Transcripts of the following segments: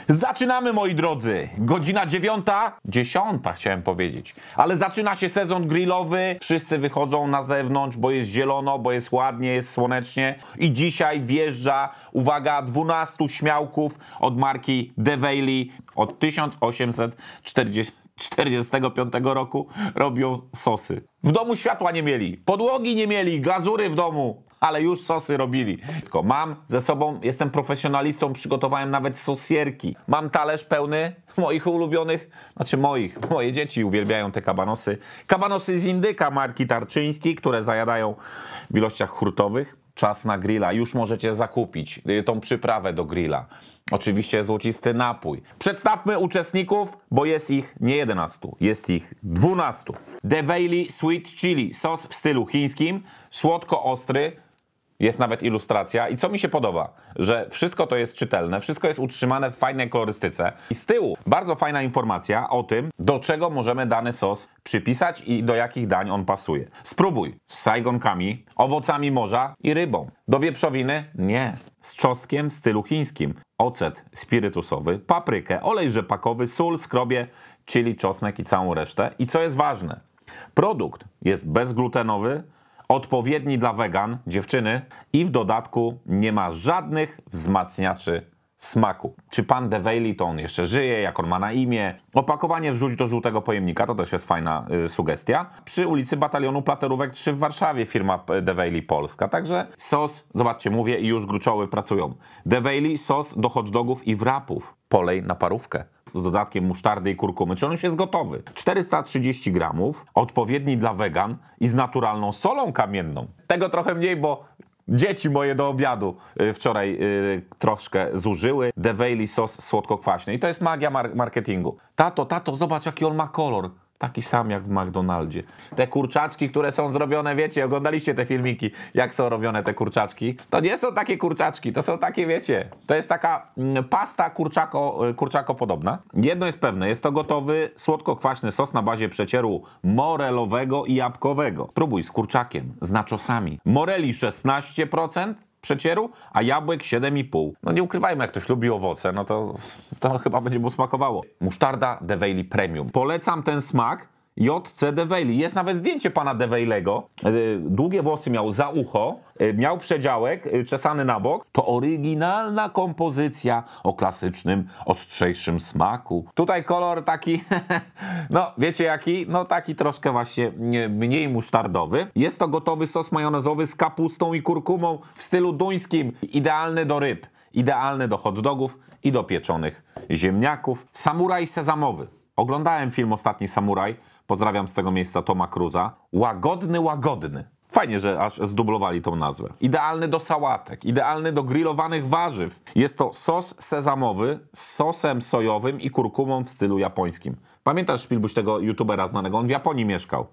Zaczynamy, moi drodzy. Godzina 9. 10 chciałem powiedzieć. Ale zaczyna się sezon grillowy. Wszyscy wychodzą na zewnątrz, bo jest zielono, bo jest ładnie, jest słonecznie. I dzisiaj wjeżdża, uwaga, 12 śmiałków od marki DeVaily. Od 1845 roku robią sosy. W domu światła nie mieli, podłogi nie mieli, glazury w domu, ale już sosy robili. Tylko mam ze sobą, jestem profesjonalistą, przygotowałem nawet sosierki. Mam talerz pełny moich ulubionych, moje dzieci uwielbiają te kabanosy. Kabanosy z indyka marki Tarczyńskiej, które zajadają w ilościach hurtowych. Czas na grilla, już możecie zakupić tą przyprawę do grilla. Oczywiście złocisty napój. Przedstawmy uczestników, bo jest ich nie 11, jest ich 12. DeVaily Sweet Chili, sos w stylu chińskim, słodko-ostry. Jest nawet ilustracja i co mi się podoba, że wszystko to jest czytelne, wszystko jest utrzymane w fajnej kolorystyce i z tyłu bardzo fajna informacja o tym, do czego możemy dany sos przypisać i do jakich dań on pasuje. Spróbuj z sajgonkami, owocami morza i rybą. Do wieprzowiny? Nie. Z czosnkiem w stylu chińskim. Ocet spirytusowy, paprykę, olej rzepakowy, sól, skrobie, chili, czosnek i całą resztę. I co jest ważne, produkt jest bezglutenowy, odpowiedni dla wegan, dziewczyny, i w dodatku nie ma żadnych wzmacniaczy smaku. Czy pan DeVaily to on jeszcze żyje, jak on ma na imię? Opakowanie wrzuć do żółtego pojemnika, to też jest fajna sugestia. Przy ulicy Batalionu Platerówek 3 w Warszawie firma DeVaily Polska. Także sos, zobaczcie, mówię i już gruczoły pracują. DeVaily sos do hot dogów i wrapów. Polej na parówkę z dodatkiem musztardy i kurkumy. Czy on już jest gotowy? 430 gramów, odpowiedni dla wegan i z naturalną solą kamienną. Tego trochę mniej, bo dzieci moje do obiadu wczoraj troszkę zużyły. DeVaily sos słodko-kwaśny. I to jest magia marketingu. Tato, zobacz jaki on ma kolor. Taki sam jak w McDonaldzie. Te kurczaczki, które są zrobione, wiecie, oglądaliście te filmiki, jak są robione te kurczaczki. To nie są takie kurczaczki, to są takie, wiecie, to jest taka pasta kurczako podobna. Jedno jest pewne, jest to gotowy, słodko-kwaśny sos na bazie przecieru morelowego i jabłkowego. Spróbuj z kurczakiem, z nachosami. Moreli 16%. Przecieru, a jabłek 7,5. No nie ukrywajmy, jak ktoś lubi owoce, no to chyba będzie mu smakowało. Musztarda DeVaily Premium. Polecam ten smak JC DeVaily. Jest nawet zdjęcie pana DeVailego. Długie włosy miał za ucho, miał przedziałek czesany na bok. To oryginalna kompozycja o klasycznym, ostrzejszym smaku. Tutaj kolor taki, no wiecie jaki? No taki troszkę właśnie mniej musztardowy. Jest to gotowy sos majonezowy z kapustą i kurkumą w stylu duńskim. Idealny do ryb, idealny do hot dogów i do pieczonych ziemniaków. Samuraj sezamowy. Oglądałem film Ostatni Samuraj. Pozdrawiam z tego miejsca Toma Cruza. Łagodny. Fajnie, że aż zdublowali tą nazwę. Idealny do sałatek, idealny do grillowanych warzyw. Jest to sos sezamowy z sosem sojowym i kurkumą w stylu japońskim. Pamiętasz, Szpilbuś, tego youtubera znanego? On w Japonii mieszkał.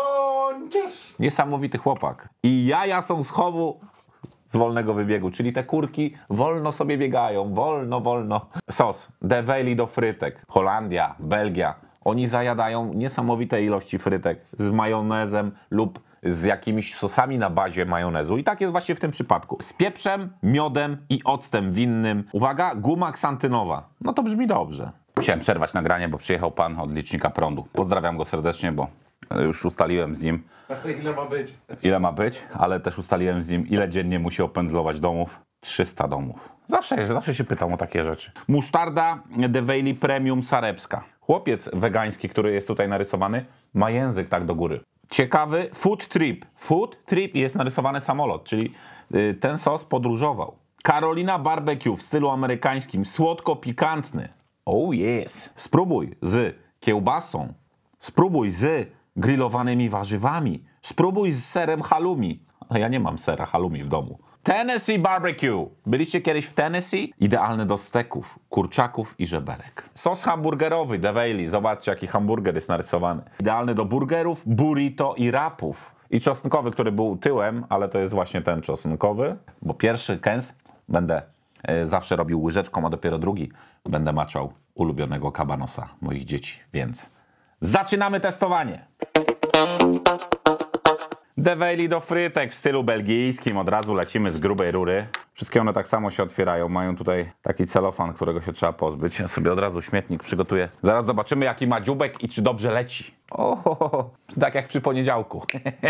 Gąciarz! Niesamowity chłopak. I jaja są z chowu z wolnego wybiegu, czyli te kurki wolno sobie biegają, wolno. Sos DeVaily do frytek. Holandia, Belgia. Oni zajadają niesamowite ilości frytek z majonezem lub z jakimiś sosami na bazie majonezu. I tak jest właśnie w tym przypadku. Z pieprzem, miodem i octem winnym. Uwaga, guma ksantynowa. No to brzmi dobrze. Chciałem przerwać nagranie, bo przyjechał pan od licznika prądu. Pozdrawiam go serdecznie, bo już ustaliłem z nim. Ile ma być? Ile ma być, ale też ustaliłem z nim, ile dziennie musi opędzlować domów. 300 domów. Zawsze się pytam o takie rzeczy. Musztarda DeVaily Premium Sarepska. Chłopiec wegański, który jest tutaj narysowany, ma język tak do góry. Ciekawy food trip. Food trip i jest narysowany samolot, czyli ten sos podróżował. Carolina Barbecue w stylu amerykańskim, słodko-pikantny. Oh yes. Spróbuj z kiełbasą. Spróbuj z grillowanymi warzywami. Spróbuj z serem halloumi. Ale ja nie mam sera halloumi w domu. Tennessee Barbecue. Byliście kiedyś w Tennessee? Idealny do steków, kurczaków i żeberek. Sos hamburgerowy DeVaily. Zobaczcie, jaki hamburger jest narysowany. Idealny do burgerów, burrito i wrapów. I czosnkowy, który był tyłem, ale to jest właśnie ten czosnkowy. Bo pierwszy kęs będę zawsze robił łyżeczką, a dopiero drugi będę maczał ulubionego kabanosa moich dzieci. Więc zaczynamy testowanie. The Valley do frytek w stylu belgijskim. Od razu lecimy z grubej rury. Wszystkie one tak samo się otwierają. Mają tutaj taki celofan, którego się trzeba pozbyć. Ja sobie od razu śmietnik przygotuję. Zaraz zobaczymy, jaki ma dzióbek i czy dobrze leci. Tak jak przy poniedziałku.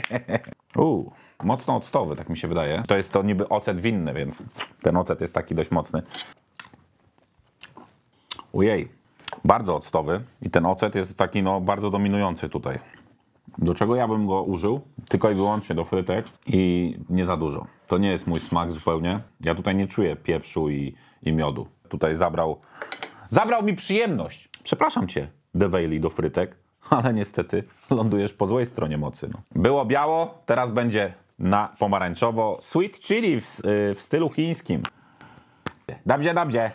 Mocno octowy, tak mi się wydaje. To jest to niby ocet winny, więc ten ocet jest taki dość mocny. Ojej, bardzo octowy i ten ocet jest taki no bardzo dominujący tutaj. Do czego ja bym go użył? Tylko i wyłącznie do frytek i nie za dużo. To nie jest mój smak zupełnie. Ja tutaj nie czuję pieprzu i miodu. Tutaj zabrał mi przyjemność. Przepraszam cię, The Valley do frytek, ale niestety lądujesz po złej stronie mocy. No. Było biało, teraz będzie na pomarańczowo. Sweet chili w stylu chińskim. Dobrze.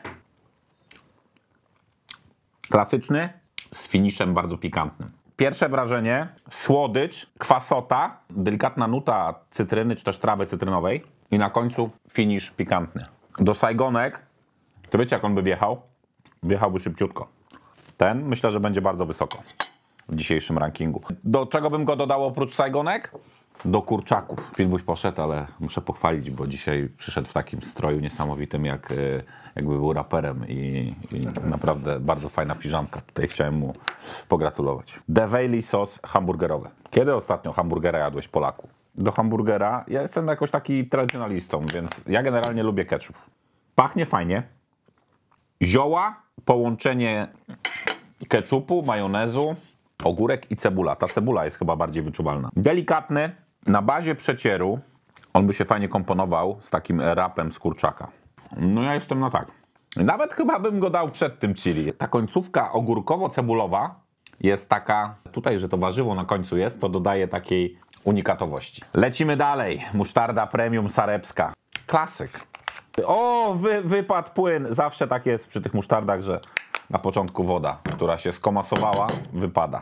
Klasyczny z finiszem bardzo pikantnym. Pierwsze wrażenie, słodycz, kwasota, delikatna nuta cytryny czy też trawy cytrynowej i na końcu finisz pikantny. Do Saigonek, to wiecie jak on by wjechał? Wjechałby szybciutko. Ten myślę, że będzie bardzo wysoko w dzisiejszym rankingu. Do czego bym go dodał oprócz Saigonek? Do kurczaków. Pitbull poszedł, ale muszę pochwalić, bo dzisiaj przyszedł w takim stroju niesamowitym, jakby był raperem i naprawdę bardzo fajna piżamka. Tutaj chciałem mu pogratulować. The Valley sos hamburgerowy. Kiedy ostatnio hamburgera jadłeś, Polaku? Do hamburgera ja jestem jakoś taki tradycjonalistą, więc ja generalnie lubię ketchup. Pachnie fajnie. Zioła, połączenie ketchupu, majonezu, ogórek i cebula. Ta cebula jest chyba bardziej wyczuwalna. Delikatny, na bazie przecieru. On by się fajnie komponował z takim rapem z kurczaka. No ja jestem na tak. Nawet chyba bym go dał przed tym chili. Ta końcówka ogórkowo-cebulowa jest taka, tutaj, że to warzywo na końcu jest, to dodaje takiej unikatowości. Lecimy dalej. Musztarda premium sarepska. Klasyk. Wypadł płyn. Zawsze tak jest przy tych musztardach, że na początku woda, która się skomasowała, wypada.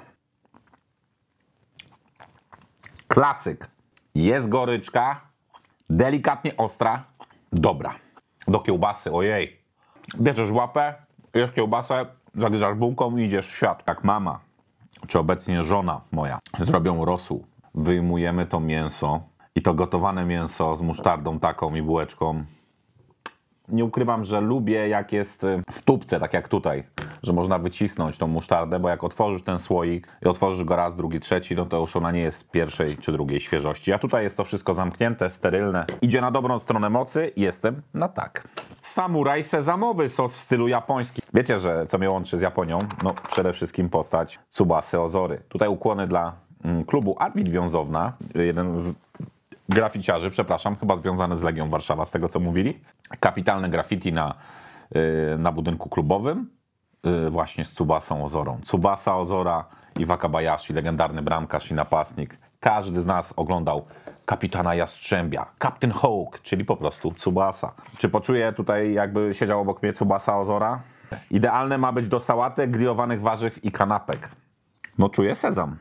Klasyk. Jest goryczka, delikatnie ostra, dobra. Do kiełbasy, ojej. Bierzesz łapę, jesz kiełbasę, zagryzasz bułką i idziesz w świat. Jak mama, czy obecnie żona moja, zrobią rosół. Wyjmujemy to mięso i to gotowane mięso z musztardą taką i bułeczką. Nie ukrywam, że lubię jak jest w tubce, tak jak tutaj, że można wycisnąć tą musztardę, bo jak otworzysz ten słoik i otworzysz go raz, drugi, trzeci, no to już ona nie jest pierwszej czy drugiej świeżości. A tutaj jest to wszystko zamknięte, sterylne. Idzie na dobrą stronę mocy, jestem na tak. Samuraj sezamowy, sos w stylu japońskim. Wiecie, że co mnie łączy z Japonią? No przede wszystkim postać Tsubasy Ozory. Tutaj ukłony dla klubu Arwid Wiązowna, jeden z graficiarzy, przepraszam, chyba związany z Legią Warszawa, z tego co mówili. Kapitalne graffiti na budynku klubowym, właśnie z Tsubasą Ozorą. Tsubasa Ozora i Wakabayashi, legendarny bramkarz i napastnik. Każdy z nas oglądał Kapitana Jastrzębia, Captain Hawk, czyli po prostu Tsubasa. Czy poczuję tutaj, jakby siedział obok mnie Tsubasa Ozora? Idealne ma być do sałatek, grillowanych warzyw i kanapek. No czuję sezam.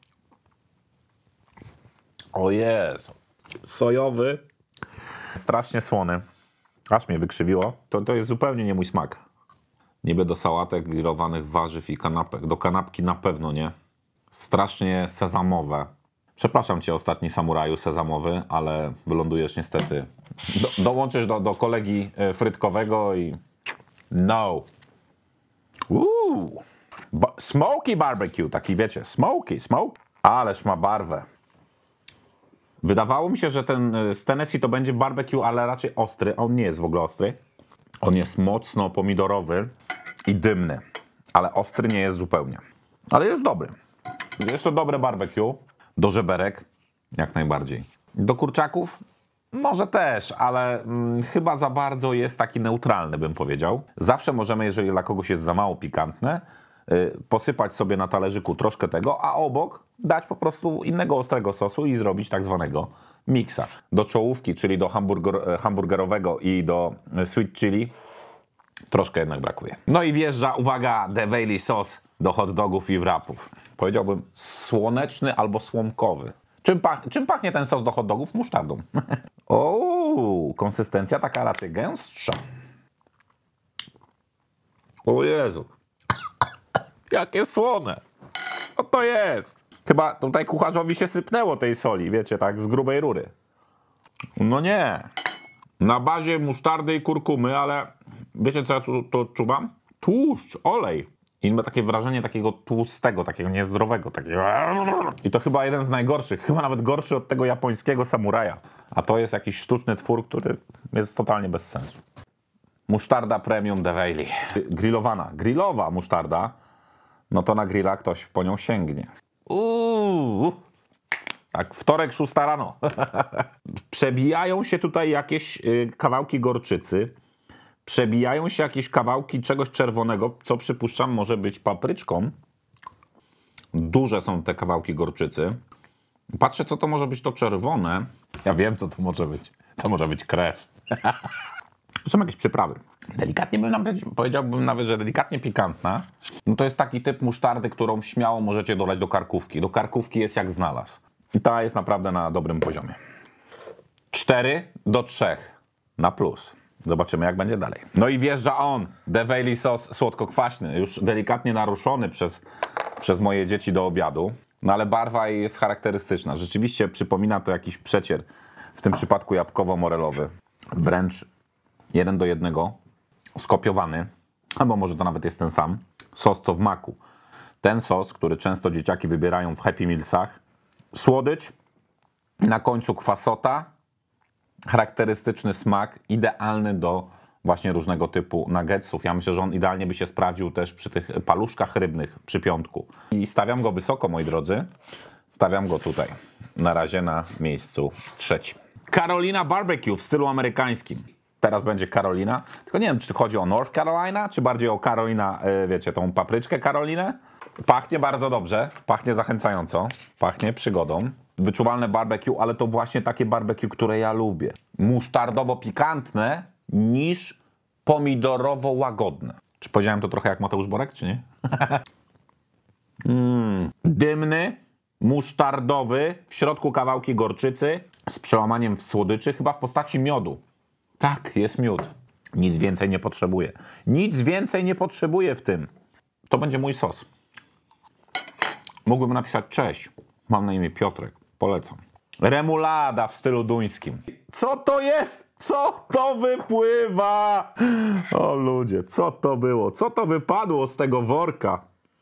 O Jezu. Sojowy. Strasznie słony. Aż mnie wykrzywiło. To jest zupełnie nie mój smak. Niby do sałatek, grillowanych warzyw i kanapek. Do kanapki na pewno nie. Strasznie sezamowe. Przepraszam cię, ostatni samuraju sezamowy, ale wylądujesz niestety. Dołączysz do kolegi frytkowego i... No. Smoky barbecue. Taki wiecie, smoky. Ależ ma barwę. Wydawało mi się, że ten z Tennessee to będzie barbecue, ale raczej ostry. On nie jest w ogóle ostry. On jest mocno pomidorowy i dymny. Ale ostry nie jest zupełnie. Ale jest dobry. Jest to dobre barbecue. Do żeberek jak najbardziej. Do kurczaków może też, ale chyba za bardzo jest taki neutralny, bym powiedział. Zawsze możemy, jeżeli dla kogoś jest za mało pikantne, posypać sobie na talerzyku troszkę tego, a obok dać po prostu innego ostrego sosu i zrobić tak zwanego miksa. Do czołówki, czyli do hamburgerowego i do sweet chili troszkę jednak brakuje. No i wjeżdża, uwaga, The Valley sos do hot dogów i wrapów. Powiedziałbym słoneczny albo słomkowy. Czym pachnie ten sos do hot dogów? Musztardą. Konsystencja taka raczej gęstsza. O Jezu. Jakie słone. Co to jest? Chyba tutaj kucharzowi się sypnęło tej soli, wiecie, tak z grubej rury. No nie. Na bazie musztardy i kurkumy, ale wiecie co ja tu odczuwam? Tłuszcz, olej. I ma takie wrażenie takiego tłustego, takiego niezdrowego, takiego... I to chyba jeden z najgorszych, chyba nawet gorszy od tego japońskiego samuraja. A to jest jakiś sztuczny twór, który jest totalnie bez sensu. Musztarda Premium Deveili. Grillowa musztarda, no to na grilla ktoś po nią sięgnie. Tak, wtorek, 6 rano. Przebijają się tutaj jakieś kawałki gorczycy. Przebijają się jakieś kawałki czegoś czerwonego, co przypuszczam może być papryczką. Duże są te kawałki gorczycy. Patrzę, co to może być to czerwone. Ja wiem, co to może być. To może być krew. To są jakieś przyprawy. Delikatnie powiedziałbym nawet, że delikatnie pikantna. No to jest taki typ musztardy, którą śmiało możecie dolać do karkówki. Do karkówki jest jak znalazł. I ta jest naprawdę na dobrym poziomie. 4-3 na plus. Zobaczymy, jak będzie dalej. No i wjeżdża on. Deveili sos słodko-kwaśny. Już delikatnie naruszony przez moje dzieci do obiadu. No ale barwa jest charakterystyczna. Rzeczywiście przypomina to jakiś przecier. W tym przypadku jabłkowo-morelowy. Wręcz 1:1. Skopiowany. Albo może to nawet jest ten sam. Sos co w maku. Ten sos, który często dzieciaki wybierają w Happy Mealsach. Słodycz. Na końcu kwasota. Charakterystyczny smak, idealny do właśnie różnego typu nuggetsów. Ja myślę, że on idealnie by się sprawdził też przy tych paluszkach rybnych, przy piątku. I stawiam go wysoko, moi drodzy. Stawiam go tutaj. Na razie na miejscu 3. Carolina Barbecue w stylu amerykańskim. Teraz będzie Carolina. Tylko nie wiem, czy chodzi o North Carolina, czy bardziej o Carolina, wiecie, tą papryczkę Carolinę. Pachnie bardzo dobrze, pachnie zachęcająco, pachnie przygodą. Wyczuwalne barbecue, ale to właśnie takie barbecue, które ja lubię. Musztardowo-pikantne niż pomidorowo-łagodne. Czy powiedziałem to trochę jak Mateusz Borek, czy nie? Dymny, musztardowy, w środku kawałki gorczycy z przełamaniem w słodyczy, chyba w postaci miodu. Tak, jest miód. Nic więcej nie potrzebuję. Nic więcej nie potrzebuję w tym. To będzie mój sos. Mógłbym napisać cześć. Mam na imię Piotrek. Polecam. Remulada w stylu duńskim. Co to jest? Co to wypływa? O ludzie, co to było? Co to wypadło z tego worka?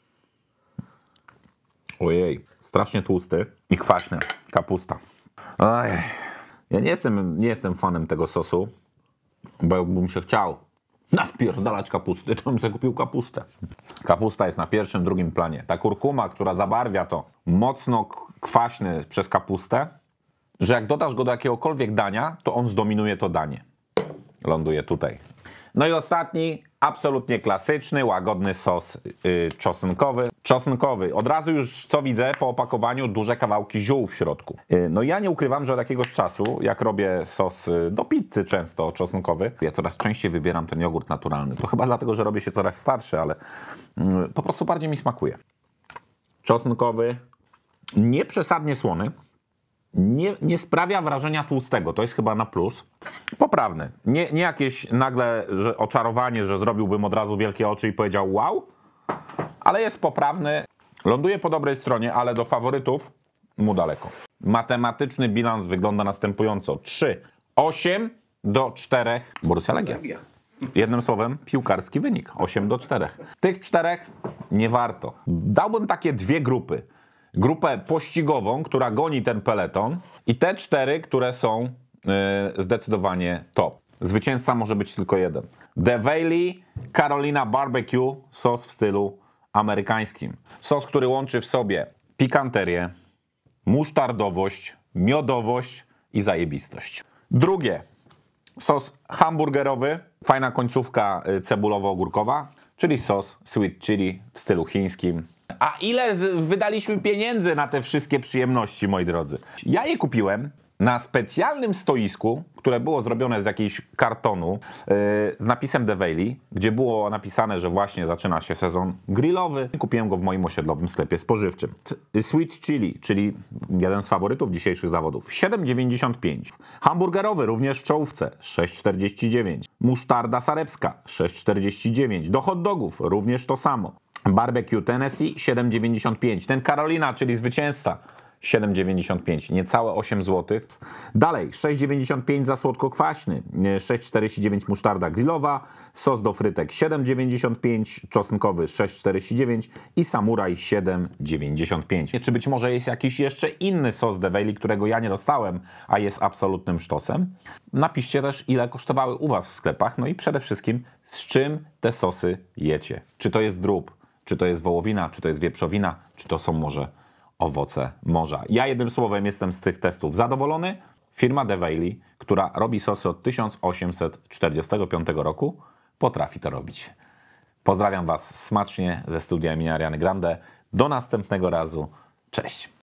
Ojej, strasznie tłusty i kwaśny. Kapusta. Ojej. Ja nie jestem fanem tego sosu, bo jakbym się chciał naspierdalać kapusty, to bym sobie kupił kapustę. Kapusta jest na pierwszym, drugim planie. Ta kurkuma, która zabarwia to mocno kwaśny przez kapustę, że jak dodasz go do jakiegokolwiek dania, to on zdominuje to danie. Ląduje tutaj. No i ostatni, absolutnie klasyczny, łagodny sos czosnkowy. Czosnkowy. Od razu już, co widzę, po opakowaniu duże kawałki ziół w środku. No ja nie ukrywam, że od jakiegoś czasu, jak robię sos do pizzy często czosnkowy, ja coraz częściej wybieram ten jogurt naturalny. To chyba dlatego, że robię się coraz starszy, ale po prostu bardziej mi smakuje. Czosnkowy, nieprzesadnie słony. Nie sprawia wrażenia tłustego, to jest chyba na plus. Poprawny. Nie jakieś nagle oczarowanie, że zrobiłbym od razu wielkie oczy i powiedział wow, ale jest poprawny. Ląduje po dobrej stronie, ale do faworytów mu daleko. Matematyczny bilans wygląda następująco. 8-4. Borussia Legia. Jednym słowem, piłkarski wynik. 8-4. Tych 4 nie warto. Dałbym takie dwie grupy. Grupę pościgową, która goni ten peleton i te 4, które są zdecydowanie top. Zwycięzca może być tylko jeden. Deveili Carolina Barbecue, sos w stylu amerykańskim. Sos, który łączy w sobie pikanterię, musztardowość, miodowość i zajebistość. Drugie, sos hamburgerowy, fajna końcówka cebulowo-ogórkowa, czyli sos sweet chili w stylu chińskim. A ile wydaliśmy pieniędzy na te wszystkie przyjemności, moi drodzy? Ja je kupiłem na specjalnym stoisku, które było zrobione z jakiegoś kartonu z napisem Deveili, gdzie było napisane, że właśnie zaczyna się sezon grillowy. Kupiłem go w moim osiedlowym sklepie spożywczym. Sweet chili, czyli jeden z faworytów dzisiejszych zawodów, 7,95. Hamburgerowy również w czołówce, 6,49. Musztarda sarepska, 6,49. Do hot dogów również to samo. Barbecue Tennessee 7,95. Ten Carolina, czyli zwycięzca, 7,95, niecałe 8 zł. Dalej 6,95 za słodko-kwaśny, 6,49 musztarda grillowa, sos do frytek 7,95, czosnkowy 6,49 i samuraj 7,95. Czy być może jest jakiś jeszcze inny sos de Wailly, którego ja nie dostałem, a jest absolutnym sztosem? Napiszcie też, ile kosztowały u Was w sklepach, no i przede wszystkim z czym te sosy jecie. Czy to jest drób, czy to jest wołowina, czy to jest wieprzowina, czy to są może owoce morza. Ja jednym słowem jestem z tych testów zadowolony. Firma de Wailly, która robi sosy od 1845 roku, potrafi to robić. Pozdrawiam Was smacznie ze studia imienia Ariany Grande. Do następnego razu. Cześć.